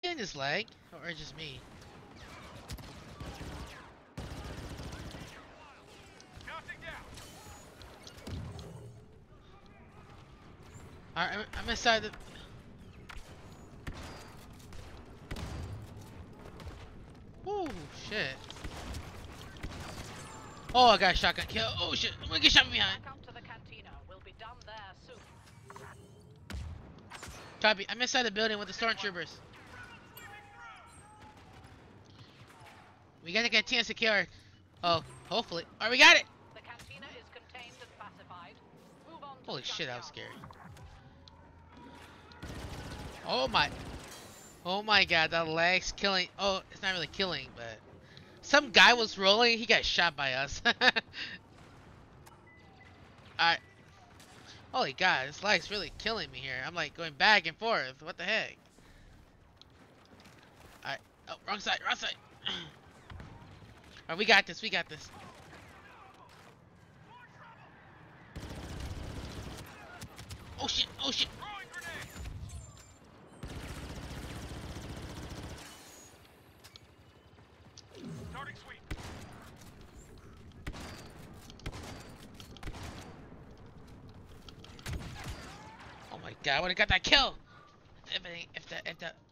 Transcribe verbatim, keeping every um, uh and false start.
in this lag, or just me? Alright, I'm, I'm inside the. Ooh, shit. Oh, I got a shotgun kill. Oh shit, I'm gonna get shot from behind. Welcome to the cantina. We'll be done there soon. Copy. I'm inside the building with the stormtroopers. We got the cantina secured. Oh, hopefully. Alright, we got it. The cantina is contained and pacified. Move on to Holy the shit, that was junkyard. scary. Oh my. Oh my god, that lag's killing. Oh, it's not really killing, but some guy was rolling. He got shot by us. Alright. Holy god, this lag's really killing me here. I'm like going back and forth. What the heck? Alright. Oh, wrong side, wrong side. Alright, we got this, we got this. Oh shit, oh shit. Starting sweep. Oh my god, I would have got that kill. If it ain't, if that, if that.